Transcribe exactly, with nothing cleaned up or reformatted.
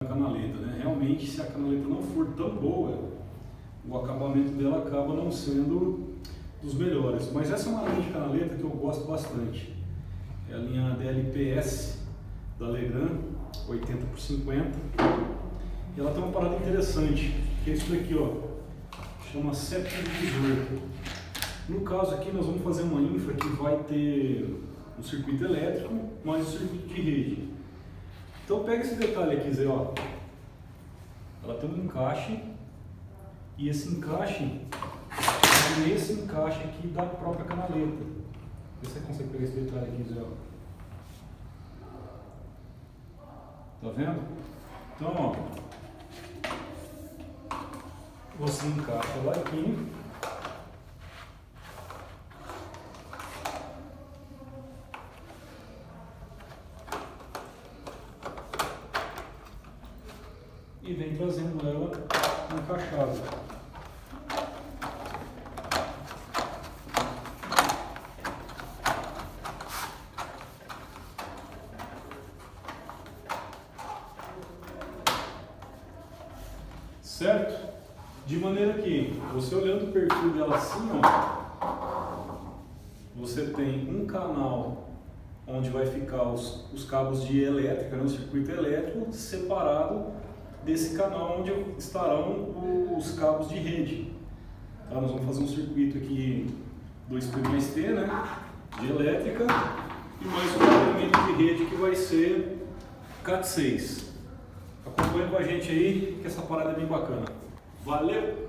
canaleta, né? Realmente, se a canaleta não for tão boa, o acabamento dela acaba não sendo dos melhores. Mas essa é uma linha de canaleta que eu gosto bastante. É a linha D L P S da Legrand, oitenta por cinquenta. E ela tem uma parada interessante, que é isso daqui, ó. Chama septo divisor. No caso aqui nós vamos fazer uma infra que vai ter um circuito elétrico mais um circuito de rede. Então pega esse detalhe aqui, Zé, ó. Ela tem um encaixe e esse encaixe é esse encaixe aqui da própria canaleta. Vê se você consegue pegar esse detalhe aqui, Zé, ó. Tá vendo? Então, ó, você encaixa ela aqui. E vem trazendo ela encaixada. Certo? De maneira que, você olhando o perfil dela assim, ó, você tem um canal onde vai ficar os, os cabos de elétrica, né, o circuito elétrico, separado desse canal onde estarão os cabos de rede. Tá? Nós vamos fazer um circuito aqui dois P mais T, né, de elétrica, e mais um elemento de rede que vai ser cat seis. Acompanhe com a gente aí, que essa parada é bem bacana. Valeu!